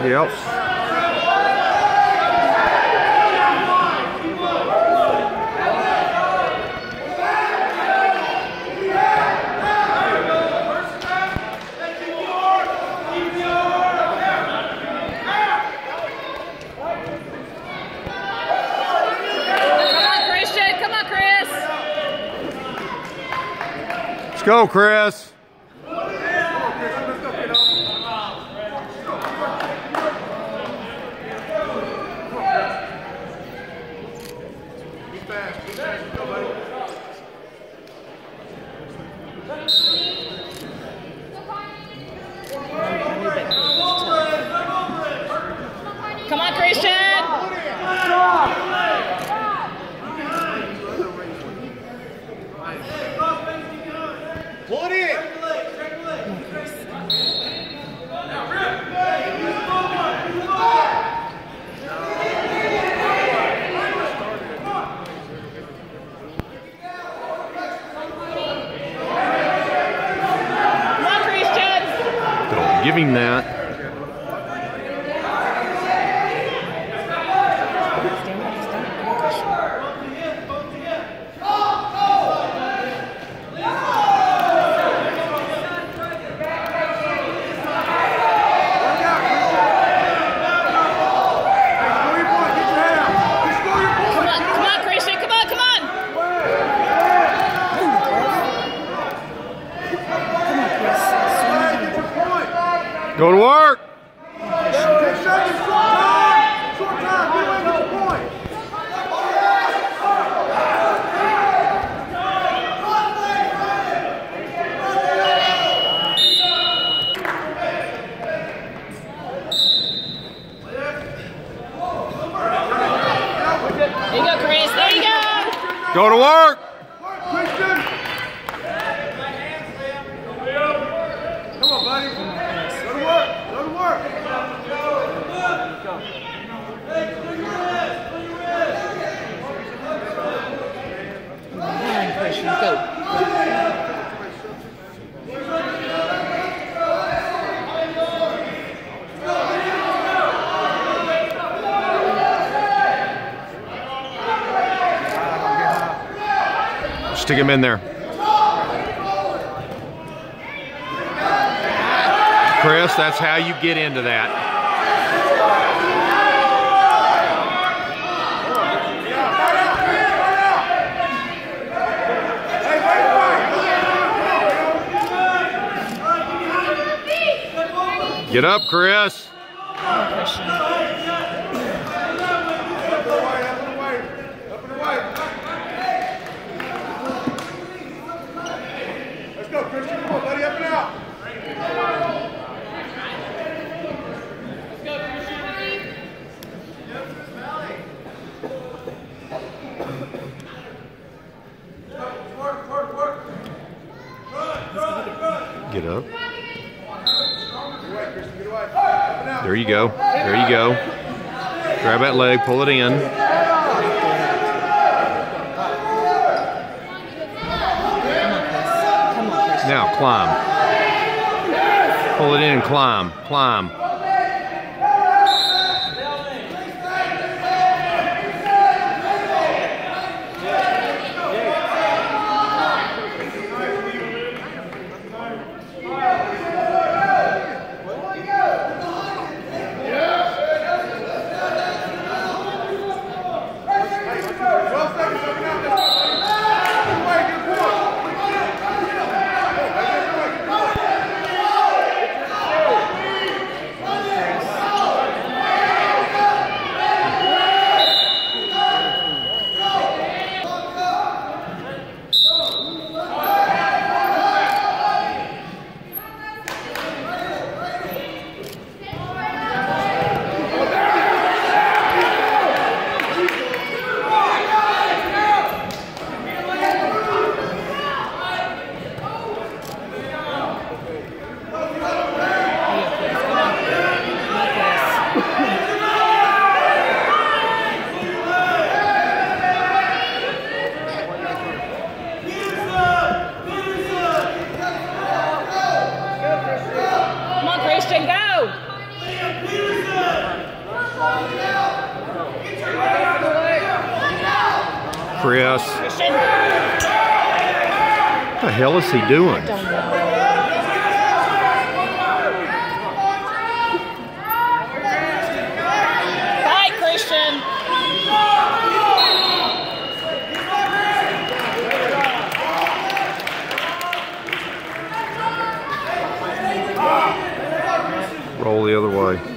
Yep. Let's go, Chris. Come on, Christian! Pull it in! Come on, Christian! Don't give him that. Go to work. There you go, Chris. There you go. Go to work. Come on, buddy. Go to work. Go to work. Come on, Christian. Go. Stick him in there. Chris, that's how you get into that. Get up, Chris. Let's go, Christian. Come on, buddy. Up and out. Get up. There you go. There you go. Grab that leg, pull it in. Now climb. Pull it in and climb. Climb. Chris. Christian. What the hell is he doing? Don't know. Bye, Christian. Roll the other way.